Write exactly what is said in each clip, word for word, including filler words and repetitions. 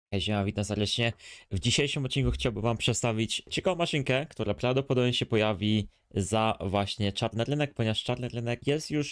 Hej, siema, witam serdecznie. W dzisiejszym odcinku chciałbym wam przedstawić ciekawą maszynkę, która prawdopodobnie się pojawi za właśnie czarny rynek, ponieważ czarny rynek jest już,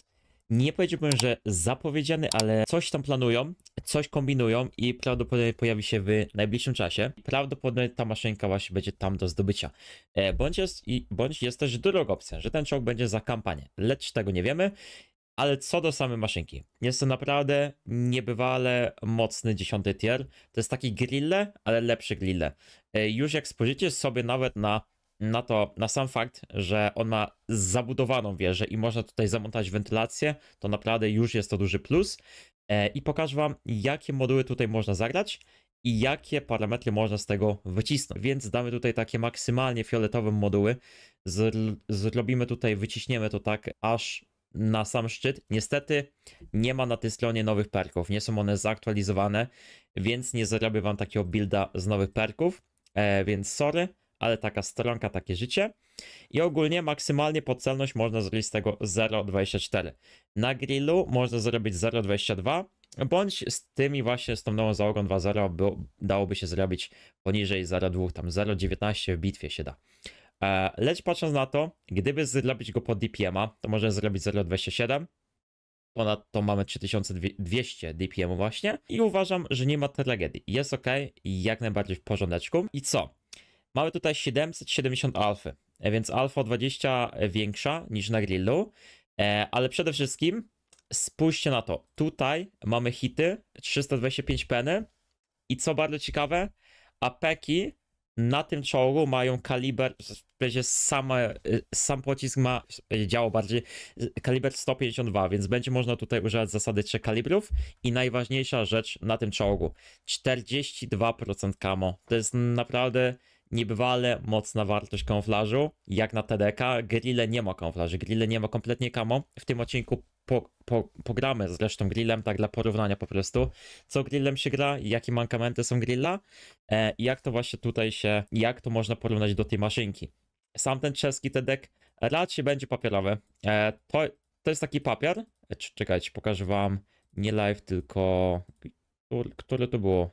nie powiedziałbym, że zapowiedziany, ale coś tam planują, coś kombinują i prawdopodobnie pojawi się w najbliższym czasie. Prawdopodobnie ta maszynka właśnie będzie tam do zdobycia. E, Bądź jest, i, bądź jest też druga opcja, że ten czołg będzie za kampanię, lecz tego nie wiemy. Ale co do samej maszynki, jest to naprawdę niebywale mocny dziesiąty tier. To jest taki grille, ale lepszy grille. E, Już jak spojrzycie sobie nawet na, na to, na sam fakt, że on ma zabudowaną wieżę i można tutaj zamontować wentylację, to naprawdę już jest to duży plus. E, I pokażę wam, jakie moduły tutaj można zagrać i jakie parametry można z tego wycisnąć. Więc damy tutaj takie maksymalnie fioletowe moduły. Zr zrobimy tutaj, wyciśniemy to tak, aż na sam szczyt. Niestety nie ma na tej stronie nowych perków, nie są one zaktualizowane, więc nie zrobię wam takiego builda z nowych perków, e, więc sorry, ale taka stronka, takie życie. I ogólnie maksymalnie podcelność można zrobić z tego zero przecinek dwadzieścia cztery. Na grillu można zrobić zero przecinek dwadzieścia dwa, bądź z tymi właśnie, z tą nową załogą dwa zero dałoby się zrobić poniżej zero przecinek dwa, tam zero przecinek dziewiętnaście w bitwie się da. Lecz patrząc na to, gdyby zrobić go pod D P M a, to można zrobić zero przecinek dwadzieścia siedem. Ponadto mamy trzy tysiące dwieście D P M właśnie i uważam, że nie ma tragedii. Jest ok, jak najbardziej w porządeczku. I co? Mamy tutaj siedemset siedemdziesiąt alfy, więc alfa o dwadzieścia większa niż na grillu, ale przede wszystkim spójrzcie na to. Tutaj mamy hity trzysta dwadzieścia pięć peny i co bardzo ciekawe, apeki na tym czołgu mają kaliber, w same, sam pocisk ma, działo bardziej, kaliber sto pięćdziesiąt dwa, więc będzie można tutaj używać zasady trzech kalibrów i najważniejsza rzecz na tym czołgu, czterdzieści dwa procent camo. To jest naprawdę niebywale mocna wartość kamuflażu, jak na T D K. Grille nie ma kamuflaży, grille nie ma kompletnie camo. W tym odcinku po, po, pogramy zresztą grillem, tak dla porównania po prostu, co grillem się gra, jakie mankamenty są grilla e, i jak to właśnie tutaj się, jak to można porównać do tej maszynki. Sam ten czeski T D K raczej będzie papierowy. E, to, to jest taki papier, e, czekajcie, pokażę wam nie live, tylko który, które to było?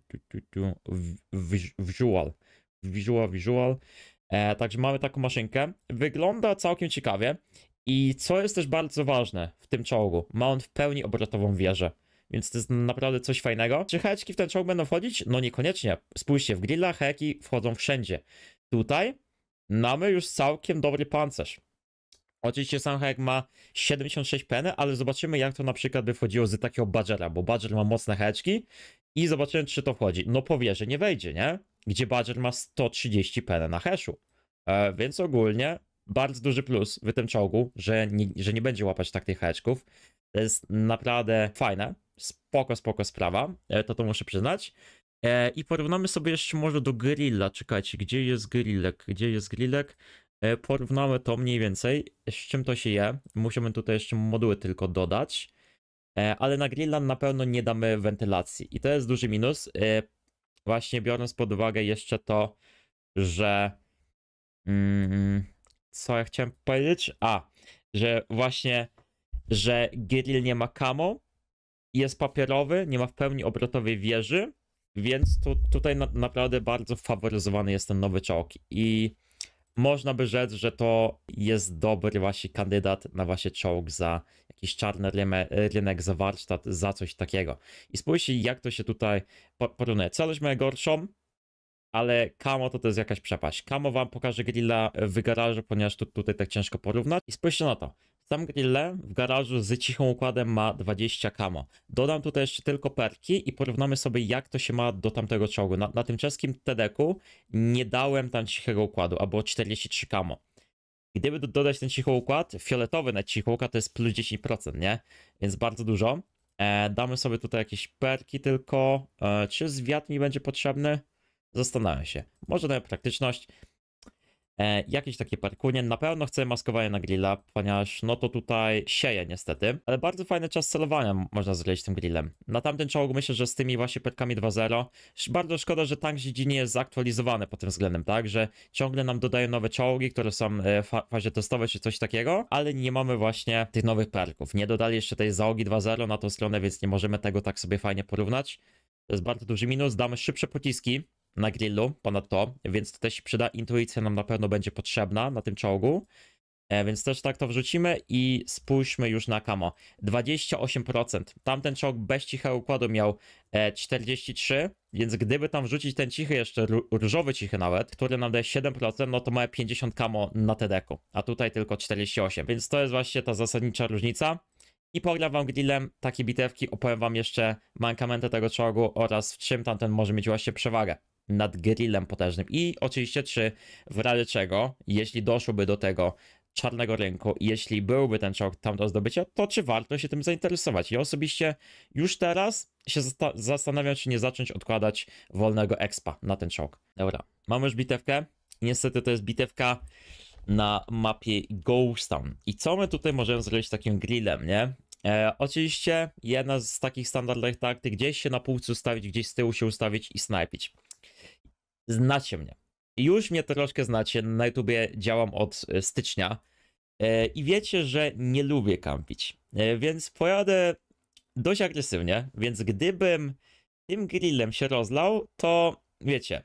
Visual. Visual, visual. E, także mamy taką maszynkę. Wygląda całkiem ciekawie. I co jest też bardzo ważne w tym czołgu, ma on w pełni obrotową wieżę. Więc to jest naprawdę coś fajnego. Czy heki w ten czołg będą wchodzić? No niekoniecznie. Spójrzcie, w grilla heki wchodzą wszędzie. Tutaj mamy już całkiem dobry pancerz. Oczywiście sam hek ma siedemdziesiąt sześć peny, ale zobaczymy, jak to na przykład by wchodziło z takiego Badgera, bo Badger ma mocne heczki i zobaczymy, czy to wchodzi. No po wieży nie wejdzie, nie? Gdzie Badger ma sto trzydzieści peny na hashu. E, więc ogólnie bardzo duży plus w tym czołgu, że nie, że nie będzie łapać tak tych heczków. To jest naprawdę fajne. Spoko, spoko sprawa. E, to to muszę przyznać. E, I porównamy sobie jeszcze może do grilla. Czekajcie, gdzie jest grillek? Gdzie jest grillek? E, porównamy to mniej więcej, z czym to się je. Musimy tutaj jeszcze moduły tylko dodać. E, ale na grilla na pewno nie damy wentylacji. I to jest duży minus. E, właśnie biorąc pod uwagę jeszcze to, że... Mm, co ja chciałem powiedzieć? A, że właśnie, że grill nie ma camo, jest papierowy, nie ma w pełni obrotowej wieży, więc tu, tutaj na, naprawdę bardzo faworyzowany jest ten nowy czołg i można by rzec, że to jest dobry właśnie kandydat na właśnie czołg za jakiś czarny rynek, rynek za warsztat, za coś takiego. I spójrzcie, jak to się tutaj porównuje. Celość ma gorszą, ale camo to to jest jakaś przepaść. Camo wam pokażę grilla w garażu, ponieważ tu, tutaj tak ciężko porównać. I spójrzcie na to. Sam grille w garażu z cichym układem ma dwadzieścia camo. Dodam tutaj jeszcze tylko perki i porównamy sobie, jak to się ma do tamtego czołgu. Na, na tym czeskim T D K-u nie dałem tam cichego układu, a było czterdzieści trzy camo. Gdyby do, dodać ten cichy układ, fioletowy na cichy układ to jest plus dziesięć procent, nie? Więc bardzo dużo. E, damy sobie tutaj jakieś perki tylko. E, czy zwiat mi będzie potrzebny? Zastanawiam się. Może daję praktyczność. E, jakieś takie parkunie. Na pewno chcę maskowanie na grilla, ponieważ no to tutaj sieje niestety. Ale bardzo fajny czas celowania można zrobić tym grillem. Na tamten czołg myślę, że z tymi właśnie perkami dwa zero. Bardzo szkoda, że tank G G nie jest zaktualizowany pod tym względem, tak? Że ciągle nam dodają nowe czołgi, które są w fazie testowej czy coś takiego, ale nie mamy właśnie tych nowych perków. Nie dodali jeszcze tej załogi dwa zero na tą stronę, więc nie możemy tego tak sobie fajnie porównać. To jest bardzo duży minus. Damy szybsze pociski na grillu ponadto, więc to też się przyda. Intuicja nam na pewno będzie potrzebna na tym czołgu. E, więc też tak to wrzucimy i spójrzmy już na camo. dwadzieścia osiem procent. Tamten czołg bez cichego układu miał e, czterdzieści trzy, więc gdyby tam wrzucić ten cichy jeszcze, ró- różowy cichy nawet, który nam daje siedem procent, no to mamy pięćdziesiąt camo na T D ku, a tutaj tylko czterdzieści osiem, więc to jest właśnie ta zasadnicza różnica. I pogram wam grillem takie bitewki, opowiem wam jeszcze mankamenty tego czołgu oraz w czym tamten może mieć właśnie przewagę nad grillem potężnym. I oczywiście, czy w razie czego, jeśli doszłoby do tego czarnego rynku, jeśli byłby ten czołg tam do zdobycia, to czy warto się tym zainteresować? Ja osobiście już teraz się zasta zastanawiam, czy nie zacząć odkładać wolnego expa na ten czołg. Dobra, mamy już bitewkę. Niestety to jest bitewka na mapie Ghost Town. I co my tutaj możemy zrobić takim grillem, nie? E, oczywiście jedna z takich standardowych taktyk, gdzieś się na półce ustawić, gdzieś z tyłu się ustawić i snajpić. Znacie mnie. Już mnie troszkę znacie, na YouTubie działam od e, stycznia e, i wiecie, że nie lubię kampić, e, więc pojadę dość agresywnie, więc gdybym tym grillem się rozlał, to wiecie,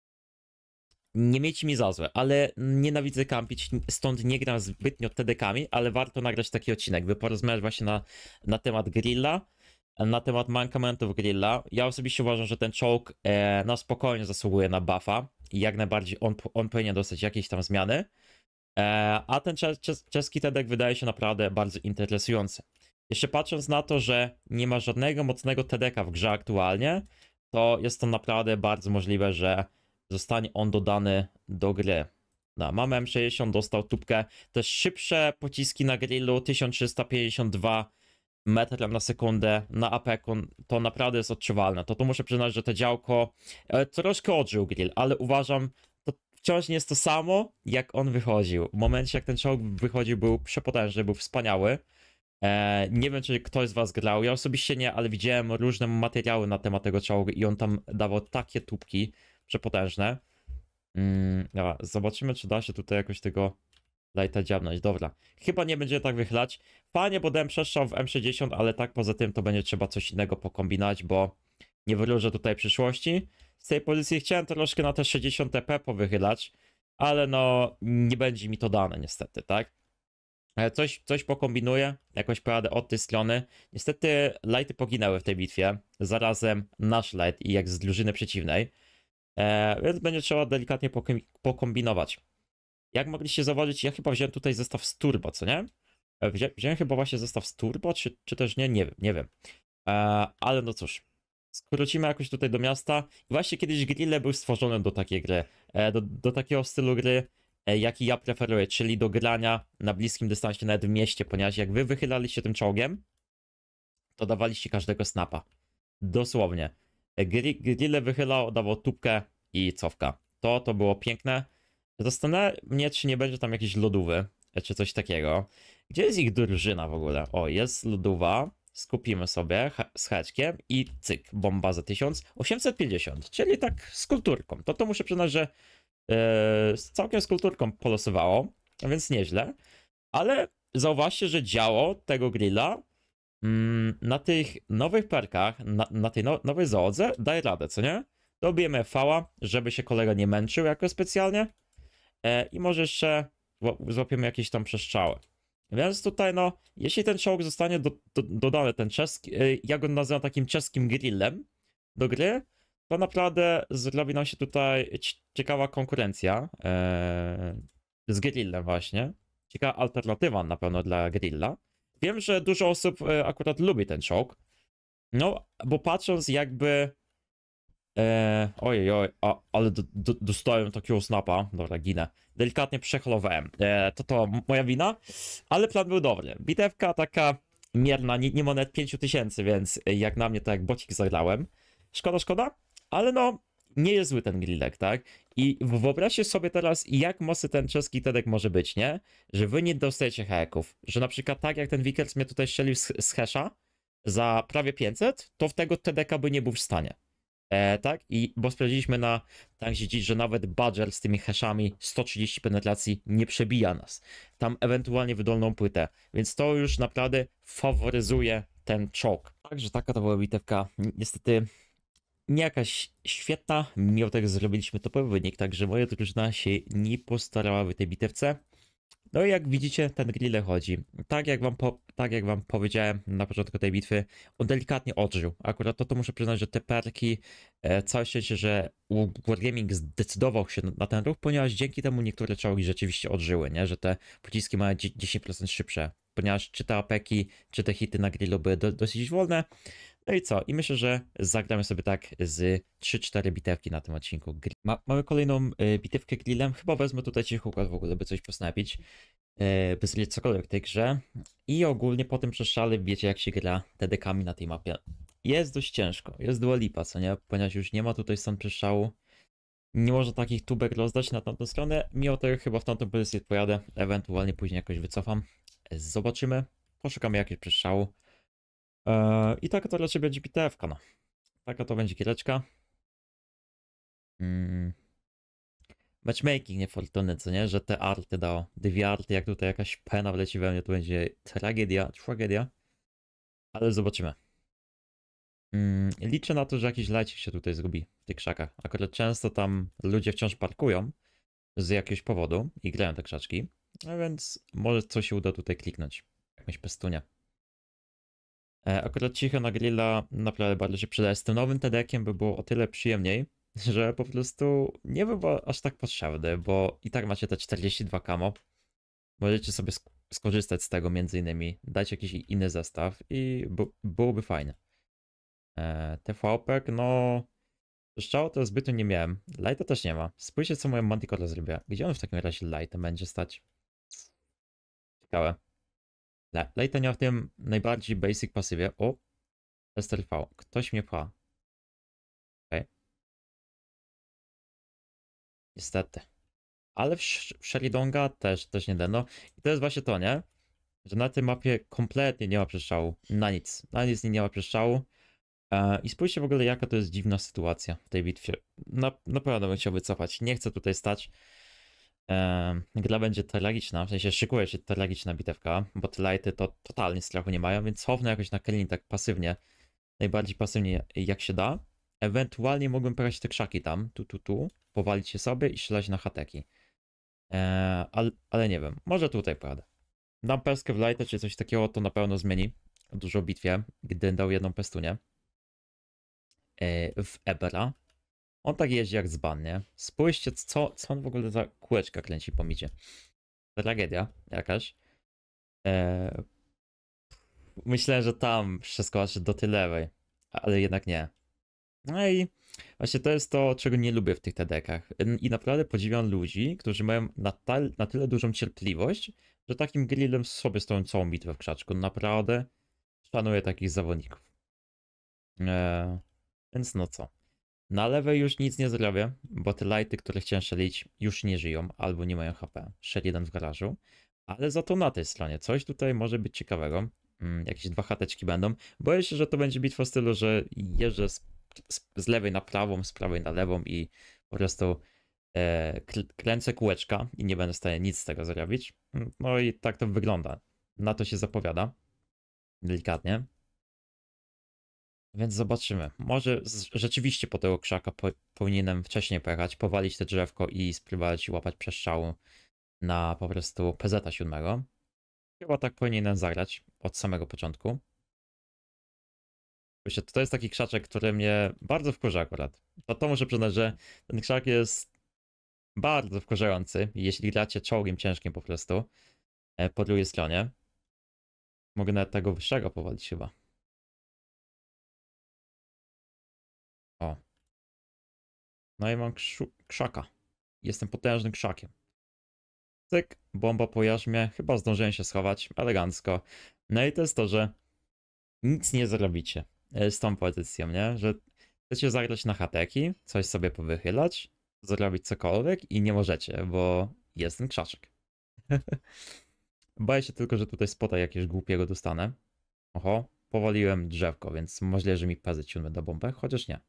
nie miejcie mi za złe, ale nienawidzę kampić, stąd nie gram zbytnio T D kami, ale warto nagrać taki odcinek, by porozmawiać właśnie na, na temat grilla, na temat mankamentów grilla. Ja osobiście uważam, że ten czołg e, na spokojnie zasługuje na buffa i jak najbardziej on, on powinien dostać jakieś tam zmiany, e, a ten czes, czes, czeski T D K wydaje się naprawdę bardzo interesujący. Jeszcze patrząc na to, że nie ma żadnego mocnego T D K w grze aktualnie, to jest to naprawdę bardzo możliwe, że zostanie on dodany do gry. No, mamy M sześćdziesiąt, dostał tubkę. Też szybsze pociski na grillu, tysiąc trzysta pięćdziesiąt dwa metrów na sekundę na A P ku, to naprawdę jest odczuwalne. To tu muszę przyznać, że to działko e, troszkę odżył grill, ale uważam, to wciąż nie jest to samo, jak on wychodził. W momencie, jak ten czołg wychodził, był przepotężny, był wspaniały. E, nie wiem, czy ktoś z was grał, ja osobiście nie, ale widziałem różne materiały na temat tego czołgu i on tam dawał takie tubki przepotężne. Mm, dobra, zobaczymy, czy da się tutaj jakoś tego lighta dziabnąć. Dobra, chyba nie będzie tak wychylać. Fajnie, bo dałem przestrzał w M sześćdziesiąt, ale tak poza tym to będzie trzeba coś innego pokombinować, bo nie wróżę tutaj przyszłości. Z tej pozycji chciałem troszkę na te sześćdziesiąt T P powychylać, ale no nie będzie mi to dane niestety, tak? Ale Coś, coś pokombinuję, jakoś pojadę od tej strony. Niestety lighty poginęły w tej bitwie, zarazem nasz light i jak z drużyny przeciwnej. E, więc będzie trzeba delikatnie pokom pokombinować. Jak mogliście zauważyć, ja chyba wziąłem tutaj zestaw z turbo, co nie? E, wzią wziąłem chyba właśnie zestaw z turbo, czy, czy też nie? Nie wiem, nie wiem. E, ale no cóż, skrócimy jakoś tutaj do miasta. I właśnie kiedyś grille był stworzony do takiej gry, e, do, do takiego stylu gry, e, jaki ja preferuję, czyli do grania na bliskim dystansie, nawet w mieście, ponieważ jak wy wychylaliście tym czołgiem, to dawaliście każdego snapa. Dosłownie. Gri- Grille wychylał, dawał tubkę i cofka. To, to było piękne. Zastanawiam mnie, czy nie będzie tam jakiejś lodówy, czy coś takiego. Gdzie jest ich drużyna w ogóle? O, jest lodowa. Skupimy sobie z heczkiem i cyk, bomba za tysiąc osiemset pięćdziesiąt, czyli tak z kulturką. To to muszę przyznać, że yy, całkiem z kulturką polosowało, więc nieźle. Ale zauważcie, że działo tego grilla na tych nowych perkach, na, na tej no, nowej załodze daje radę, co nie? Dobijemy fała, żeby się kolega nie męczył jako specjalnie e, i może jeszcze złapiemy jakieś tam przestrzały. Więc tutaj no, jeśli ten czołg zostanie do, do, dodany, ten czeski, e, ja go nazywam takim czeskim grillem do gry, to naprawdę zrobi nam się tutaj ciekawa konkurencja e, z grillem właśnie. Ciekawa alternatywa na pewno dla grilla. Wiem, że dużo osób e, akurat lubi ten czołg. No, bo patrząc jakby... E, ojej, oj, a, ale do, do, dostałem takiego snapa. Dobra, ginę. Delikatnie przeholowałem. E, to to moja wina, ale plan był dobry. Bitewka taka mierna, nie, nie ma nawet pięć tysięcy, więc jak na mnie to jak bocik zagrałem. Szkoda, szkoda, ale no, nie jest zły ten grillek, tak? I wyobraźcie sobie teraz, jak mocny ten czeski T D K może być, nie? Że wy nie dostajecie haków. Że na przykład tak jak ten Vickers mnie tutaj strzelił z, z hasha za prawie pięćset, to w tego T D K by nie był w stanie. E, tak? I bo sprawdziliśmy na tak dziś, że nawet Badger z tymi hashami sto trzydzieści penetracji nie przebija nas. Tam ewentualnie wydolną płytę. Więc to już naprawdę faworyzuje ten czołg. Także taka to była bitewka. Niestety nie jakaś świetna, mimo tego zrobiliśmy topowy wynik, także moja drużyna się nie postarała w tej bitewce. No i jak widzicie, ten grille chodzi. Tak jak wam, po, tak jak wam powiedziałem na początku tej bitwy, on delikatnie odżył. Akurat to, to muszę przyznać, że te perki, e, całe szczęście, że Wargaming zdecydował się na, na ten ruch, ponieważ dzięki temu niektóre czołgi rzeczywiście odżyły, nie? Że te pociski mają dziesięć procent szybsze. Ponieważ czy te apeki, czy te hity na grillu były do, dosyć wolne. No i co? I myślę, że zagramy sobie tak z trzy cztery bitewki na tym odcinku. Ma, mamy kolejną y, bitewkę grillem. Chyba wezmę tutaj cicho układ w ogóle, by coś posnapić. Y, by zrobić cokolwiek w tej grze. I ogólnie po tym przeszale wiecie, jak się gra T D K-ami na tej mapie. Jest dość ciężko. Jest dua lipa, co nie? Ponieważ już nie ma tutaj stąd przeszału. Nie można takich tubek rozdać na tamtą stronę. Mimo tego chyba w tamtą pozycję pojadę. Ewentualnie później jakoś wycofam. Zobaczymy. Poszukamy jakiegoś przeszału. Eee, I taka to raczej będzie bitewka, no. Taka to będzie giereczka. Mm. Matchmaking niefortunny, co nie? Że te arty dało. Dwie arty, jak tutaj jakaś pena wleci we mnie, to będzie tragedia, tragedia. Ale zobaczymy. Mm. Liczę na to, że jakiś lajcik się tutaj zrobi w tych krzakach. Akurat często tam ludzie wciąż parkują z jakiegoś powodu i grają te krzaczki. A więc może coś się uda tutaj kliknąć. Jakąś pestunia. E, akurat cicho na grilla naprawdę bardzo się przydaje. Z tym nowym T D K-iem by było o tyle przyjemniej, że po prostu nie by było aż tak potrzebne, bo i tak macie te czterdzieści dwa kamo. Możecie sobie sk skorzystać z tego między innymi, dać jakiś inny zestaw i byłoby fajne. E, T V P, no... Strzału to zbytnio nie miałem. Lighta też nie ma. Spójrzcie, co moja Manticore zrobiła. Gdzie on w takim razie Lightem będzie stać? Ciekawe. Lighta nie ma w tym najbardziej basic pasywie. O! S T R V. Ktoś mnie pcha. Okay. Niestety. Ale w, w Sheridonga też, też nie da. No i to jest właśnie to, nie? Że na tej mapie kompletnie nie ma przestrzału. Na nic. Na nic nie ma przestrzału. E, I spójrzcie w ogóle, jaka to jest dziwna sytuacja w tej bitwie. Na, naprawdę bym chciał wycofać. Nie chcę tutaj stać. E, gra będzie tragiczna. W sensie szykuje się tragiczna bitewka, bo te lighty to totalnie strachu nie mają, więc cofnę jakoś na Kelin tak pasywnie. Najbardziej pasywnie jak się da. Ewentualnie mogłem pojechać te krzaki tam, tu, tu, tu, powalić się sobie i strzelać na hateki. Eee, ale, ale nie wiem, może tutaj pojadę. Dam pestkę w lighta czy coś takiego, to na pewno zmieni dużo w bitwie, gdy dał jedną pestunię. Eee, w Ebera. On tak jeździ jak dzban, nie? Spójrzcie, co, co on w ogóle za kółeczka kręci po midzie. Tragedia jakaś. Eee, myślę, że tam przeskoczy do tej lewej, ale jednak nie. No i właśnie to jest to, czego nie lubię w tych T D K-ach. I naprawdę podziwiam ludzi, którzy mają na, tal, na tyle dużą cierpliwość, że takim grillem sobie stoją całą bitwę w krzaczku. Naprawdę szanuję takich zawodników. Eee, więc no co. Na lewej już nic nie zrobię, bo te lighty, które chciałem szelić, już nie żyją albo nie mają H P. Szel jeden w garażu. Ale za to na tej stronie coś tutaj może być ciekawego. Hmm, jakieś dwa chateczki będą. Boję się, że to będzie bitwa w stylu, że jeżdżę z z, z lewej na prawą, z prawej na lewą i po prostu e, kręcę kółeczka i nie będę w stanie nic z tego zrobić. No i tak to wygląda. Na to się zapowiada. Delikatnie. Więc zobaczymy. Może z, rzeczywiście po tego krzaka po, powinienem wcześniej pojechać, powalić te drzewko i spróbować łapać przestrzału na po prostu P Z siedem. Chyba tak powinienem zagrać od samego początku. To jest taki krzaczek, który mnie bardzo wkurza akurat. To, to muszę przyznać, że ten krzak jest bardzo wkurzający, jeśli gracie czołgiem ciężkim po prostu e, po drugiej stronie. Mogę nawet tego wyższego powalić chyba. O. No i mam krzu- krzaka. Jestem potężnym krzakiem. Cyk, bomba po jarzmie. Chyba zdążyłem się schować elegancko. No i to jest to, że nic nie zrobicie z tą pozycją, nie? Że chcecie zagrać na hateki, coś sobie powychylać, zrobić cokolwiek i nie możecie, bo jest ten krzaczek. Boję się tylko, że tutaj spota jakiegoś głupiego dostanę. Oho, powaliłem drzewko, więc możliwe, że mi P Z siedem da bombę, chociaż nie.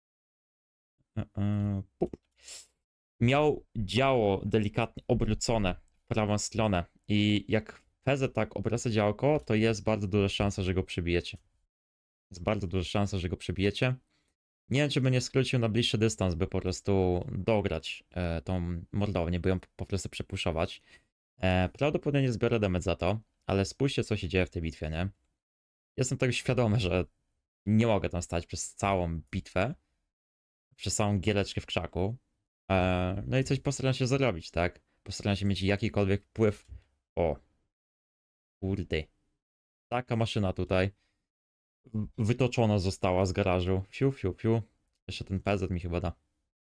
Pup. Miał działo delikatnie obrócone w prawą stronę i jak P Z tak obraca działko, to jest bardzo duża szansa, że go przebijecie. Jest bardzo duża szansa, że go przebijecie. Nie wiem, czy by nie skrócił na bliższy dystans, by po prostu dograć e, tą mordownię, by ją po prostu przepuszować. E, prawdopodobnie zbiorę damage za to, ale spójrzcie, co się dzieje w tej bitwie, nie? Jestem tego świadomy, że nie mogę tam stać przez całą bitwę, przez całą giereczkę w krzaku. E, no i coś postaram się zrobić, tak? Postaram się mieć jakikolwiek wpływ. O, kurde. Taka maszyna tutaj w- wytoczona została z garażu. Fiu, fiu, fiu. Jeszcze ten P Z mi chyba da.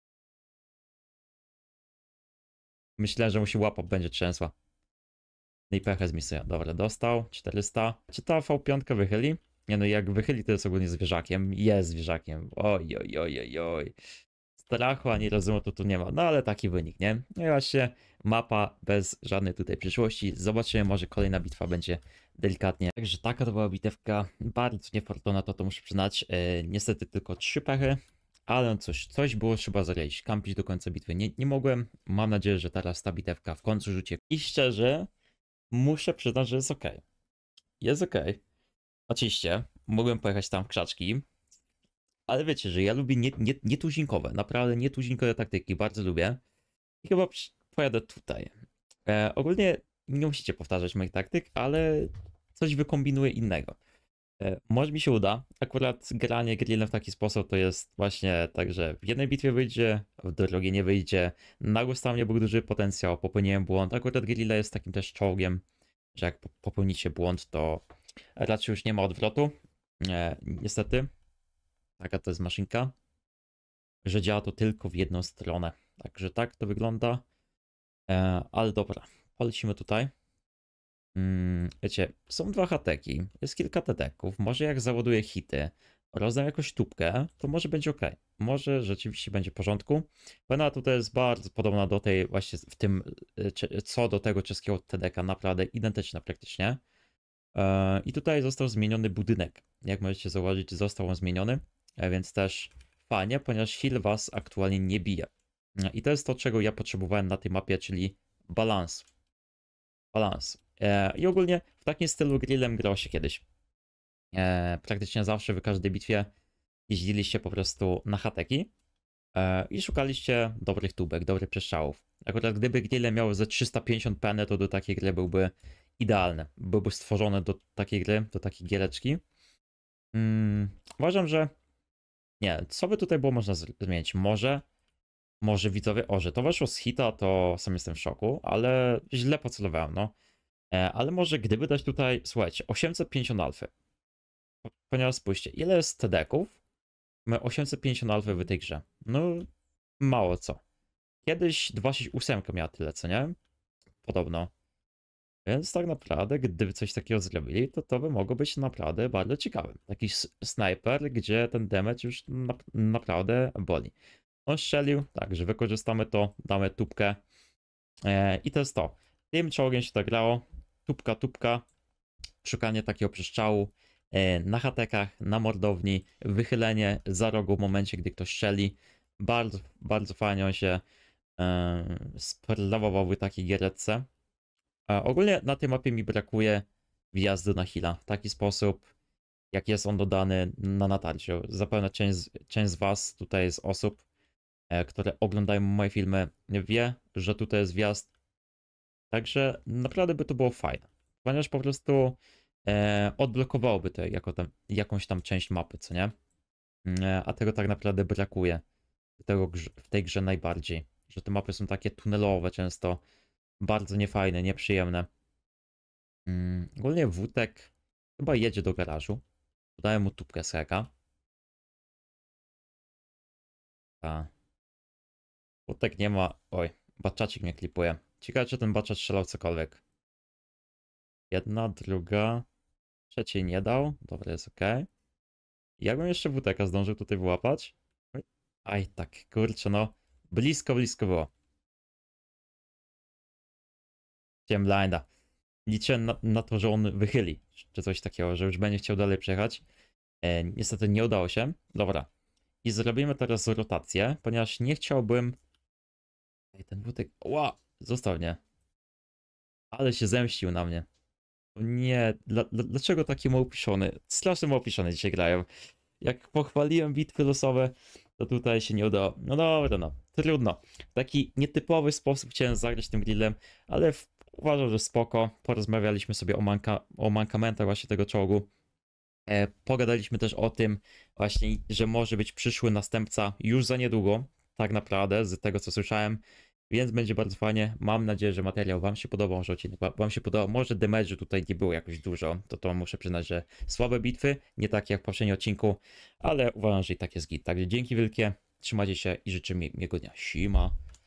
Myślę, że mu się łapa będzie trzęsła. No i pechę zmisuje. Dobra, dostał. czterysta. Czy ta V pięć wychyli? Nie no, jak wychyli, to jest ogólnie zwierzakiem. Jest zwierzakiem. Oj, oj, oj, oj, oj. Strachu ani rozumu to tu nie ma. No ale taki wynik, nie? No i właśnie mapa bez żadnej tutaj przyszłości. Zobaczymy, może kolejna bitwa będzie delikatnie. Także taka to była bitewka. Bardzo niefortunna, to to muszę przyznać. Yy, niestety tylko trzy pechy. Ale no cóż, coś było trzeba zrobić. Kampić do końca bitwy nie, nie mogłem. Mam nadzieję, że teraz ta bitewka w końcu rzuci. I szczerze, muszę przyznać, że jest ok. Jest ok. Oczywiście, mogłem pojechać tam w krzaczki, ale wiecie, że ja lubię nie, nie, nietuzinkowe, naprawdę nietuzinkowe taktyki, bardzo lubię. I chyba przy- pojadę tutaj. E, ogólnie nie musicie powtarzać moich taktyk, ale coś wykombinuję innego. E, może mi się uda. Akurat granie grillem w taki sposób to jest właśnie tak, że w jednej bitwie wyjdzie, w drugiej nie wyjdzie. Nagłos tam nie był duży potencjał, popełniłem błąd. Akurat grilla jest takim też czołgiem, że jak po- popełnicie błąd, to raczej już nie ma odwrotu. E, niestety. Taka to jest maszynka, że działa to tylko w jedną stronę. Także tak to wygląda. E, ale dobra, polecimy tutaj. Mm, wiecie, są dwa hateki, jest kilka teteków. Może jak załaduję hity, rozdam jakąś tubkę, to może będzie ok. Może rzeczywiście będzie w porządku. Pena tutaj jest bardzo podobna do tej właśnie w tym, e, cze- co do tego czeskiego T D K, naprawdę identyczna praktycznie. E, I tutaj został zmieniony budynek. Jak możecie zauważyć, został on zmieniony, e, więc też fajnie, ponieważ heal was aktualnie nie bije. E, I to jest to, czego ja potrzebowałem na tej mapie, czyli balans. Balans. E, I ogólnie w takim stylu grillem grało się kiedyś. E, Praktycznie zawsze w każdej bitwie jeździliście po prostu na hateki e, i szukaliście dobrych tubek, dobrych przestrzałów. Akurat gdyby grille miały ze trzysta pięćdziesiąt peny, to do takiej gry byłby idealny. Byłby stworzony do takiej gry, do takiej giereczki. Mm, uważam, że nie, co by tutaj było można z- zmienić? Może, może widzowie, o, że to weszło z hita, to sam jestem w szoku, ale źle pocelowałem, no. E, ale może gdyby dać tutaj, słuchajcie, osiemset pięćdziesiąt alfy. Po- Ponieważ spójrzcie, ile jest T D ków? Mamy osiemset pięćdziesiąt alfy w tej grze. No, mało co. Kiedyś dwieście sześćdziesiąt osiem miała tyle, co nie? Podobno. Więc tak naprawdę, gdyby coś takiego zrobili, to to by mogło być naprawdę bardzo ciekawe. Taki s- snajper, gdzie ten damage już na, naprawdę boli. On strzelił, także wykorzystamy to, damy tubkę e, i to jest to. Tym czołgiem się tak grało, tubka, tubka, szukanie takiego przestrzału e, na hatekach, na mordowni, wychylenie za rogu w momencie, gdy ktoś strzeli. Bardzo, bardzo fajnie on się e, sprawował w takiej giereczce. A ogólnie na tej mapie mi brakuje wjazdu na heala w taki sposób, jak jest on dodany na natarciu. Zapewne część, z- część z Was tutaj z osób, e, które oglądają moje filmy, wie, że tutaj jest wjazd. Także naprawdę by to było fajne, ponieważ po prostu e, odblokowałoby to jako tam, jakąś tam część mapy, co nie? E, a tego tak naprawdę brakuje w, tego, grze- w tej grze najbardziej, że te mapy są takie tunelowe często, bardzo niefajne, nieprzyjemne. Mm, ogólnie Wutek chyba jedzie do garażu. Podaję mu tubkę z heka. A. Wutek nie ma... Oj, baczacik mnie klipuje. Ciekawe, czy ten baczacz strzelał cokolwiek. Jedna, druga... Trzeciej nie dał. Dobra, jest ok. Jakbym jeszcze Wuteka zdążył tutaj wyłapać? Oj. Aj, tak, kurczę, no. Blisko, blisko było. Chciałem blinda. Liczyłem na, na to, że on wychyli, czy coś takiego, że już będzie chciał dalej przejechać. E, niestety nie udało się. Dobra. I zrobimy teraz rotację, ponieważ nie chciałbym... Ej, ten Wutek... Ła! Został mnie. Ale się zemścił na mnie. O nie, dla, dla, dlaczego taki małopiszony? Strasznie małopiszony dzisiaj grają. Jak pochwaliłem bitwy losowe, to tutaj się nie udało. No dobra, no, trudno. W taki nietypowy sposób chciałem zagrać tym grillem, ale w, uważam, że spoko. Porozmawialiśmy sobie o, manka, o mankamentach właśnie tego czołgu. E, pogadaliśmy też o tym właśnie, że może być przyszły następca już za niedługo, tak naprawdę, z tego co słyszałem, więc będzie bardzo fajnie. Mam nadzieję, że materiał wam się podobał, może odcinek wa- wam się podobał, może damage'u tutaj nie było jakoś dużo, to to muszę przyznać, że słabe bitwy, nie takie jak w poprzednim odcinku, ale uważam, że i tak jest git. Także dzięki wielkie, trzymajcie się i życzę mi miłego dnia. Siema.